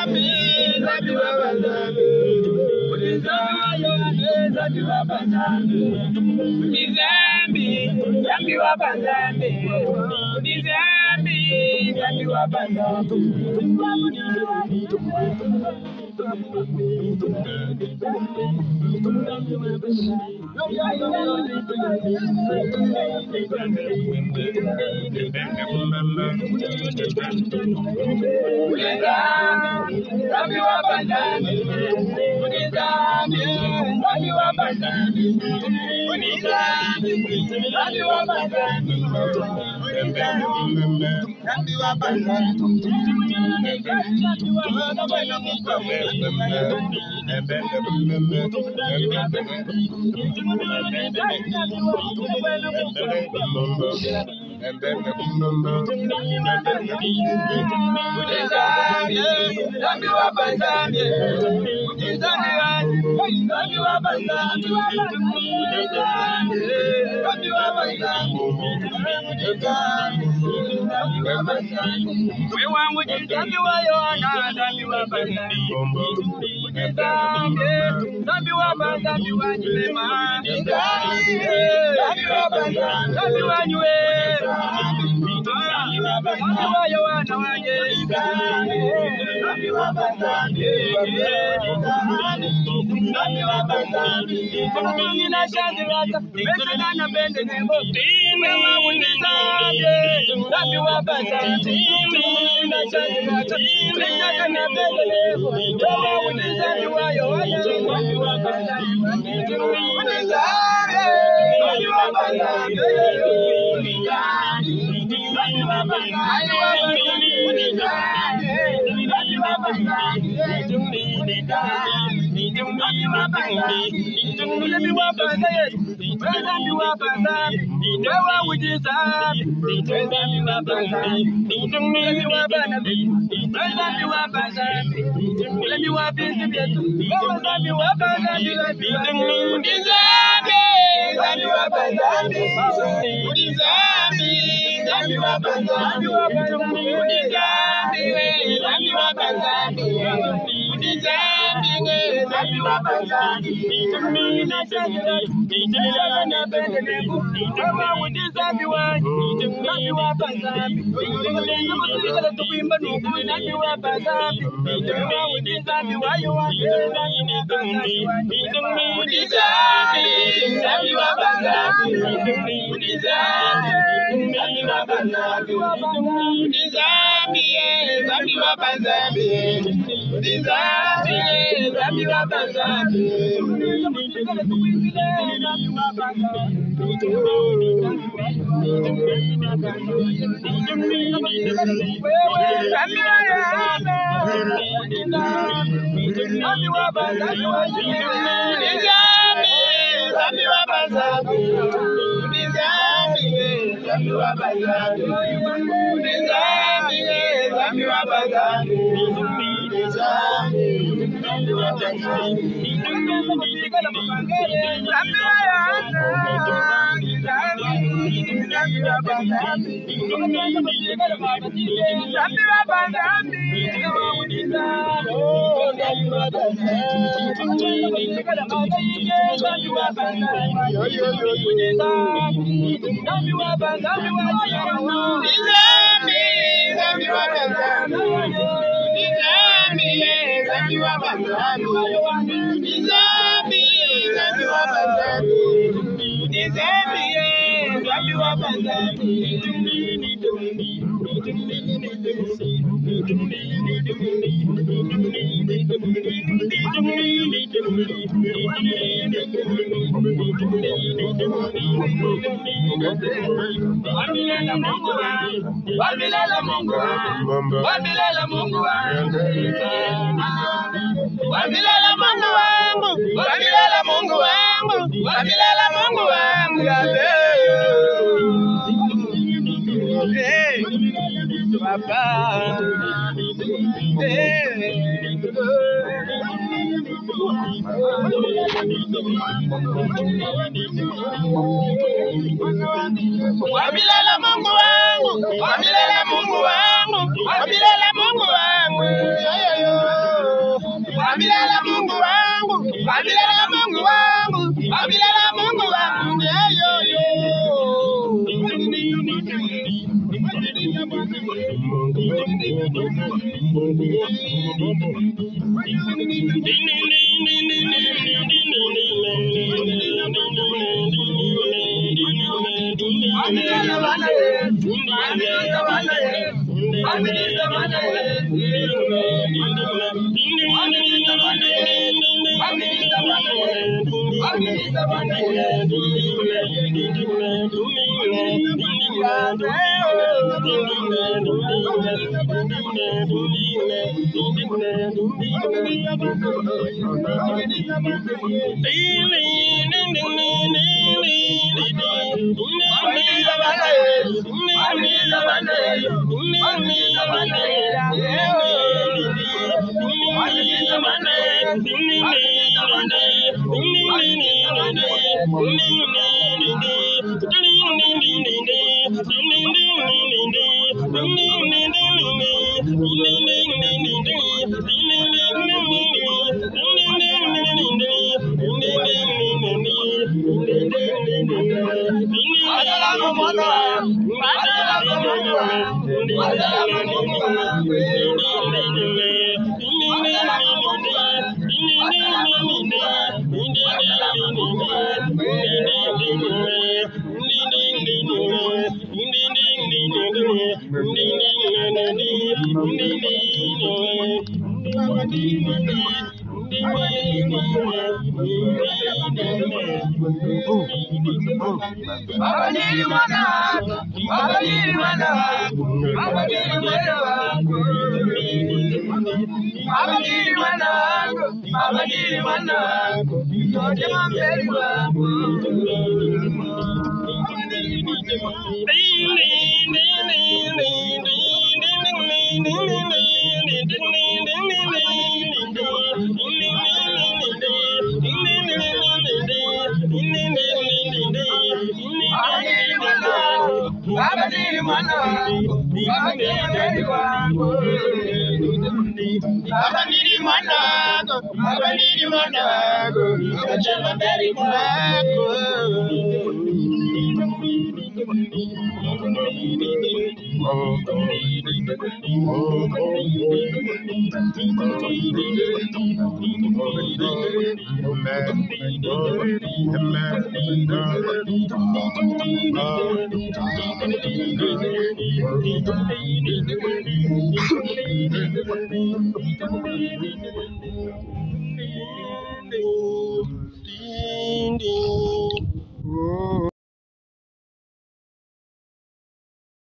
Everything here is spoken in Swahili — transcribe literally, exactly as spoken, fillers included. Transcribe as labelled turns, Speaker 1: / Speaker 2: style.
Speaker 1: Zambi Baba Zambi, Zambi Baba Zambi, Zambi, Zambi Baba Zambi, Zambi, Zambi Baba Zambi. Zambi Baba Zambi, Zambi Baba Zambi, Zambi Baba Zambi, Zambi Baba Zambi. And then the number, we want with you, Zambi Wayona, Zambi Wabanda, Zambi Wabanda, Zambi Wanyuma, Zambi Wabanda, Zambi Wanyue, Zambi Wayona, Zambi Wabanda, Zambi Wabanda, Zambi Nashandirata, Mesana Bendenemo, Tima Wunizade, Zambi Wabanda, Tima Nashandirata, Mesana Bendenemo, Tima Wunizade, Wayona, Zambi Wabanda, Wunizade, Zambi Wabanda, Wabilela Mungu wangu, wabilela Mungu wangu, wabilela Mungu wangu, wabilela Mungu wangu, wabilela Mungu wangu, hey, Papa, hey. Wabilela Mungu wangu, wabilela Mungu wangu, wabilela Mungu wangu, Thank you.